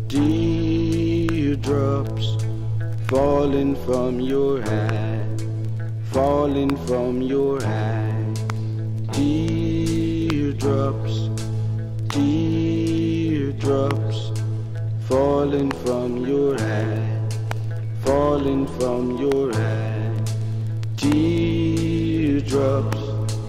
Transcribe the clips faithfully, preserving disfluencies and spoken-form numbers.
Teardrops falling from your eye, falling from your eye. Teardrops, teardrops falling from your eye, falling from your eye. Teardrops,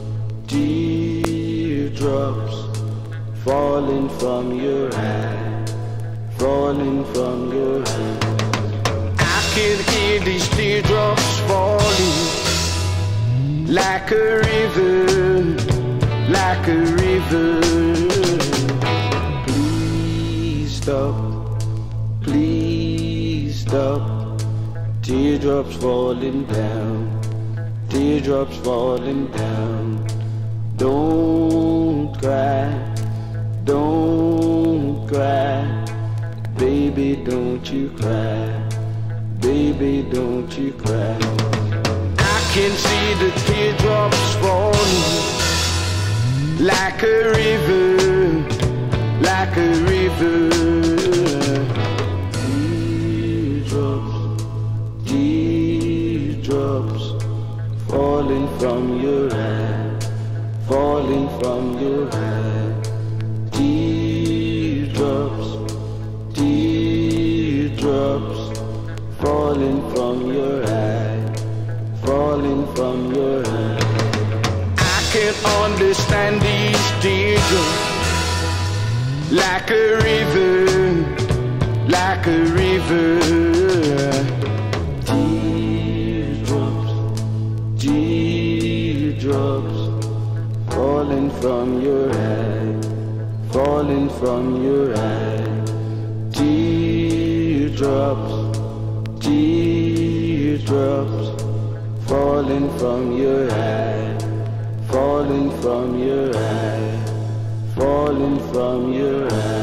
teardrops falling from your eye, falling from your eye. I can hear these teardrops falling like a river, like a river. Please stop, please stop. Teardrops falling down, teardrops falling down. Don't cry, don't cry. Baby, don't you cry, baby, don't you cry. I can see the teardrops falling like a river, like a river. Teardrops, teardrops falling from your eye, falling from your eye. Teardrops, teardrops falling from your eye, falling from your eye. I can't understand these teardrops like a river, like a river. Teardrops, teardrops falling from your eye, falling from your eye. Teardrops, teardrops falling from your eye, falling from your eye, falling from your eye.